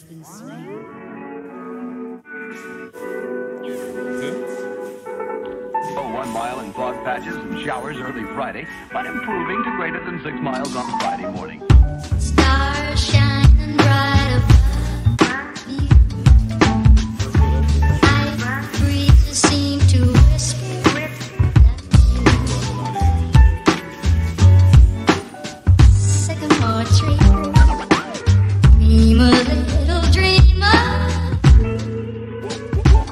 been slain. Oh, 1 mile in fog patches and showers early Friday, but improving to greater than 6 miles on Friday morning. Stars shining bright.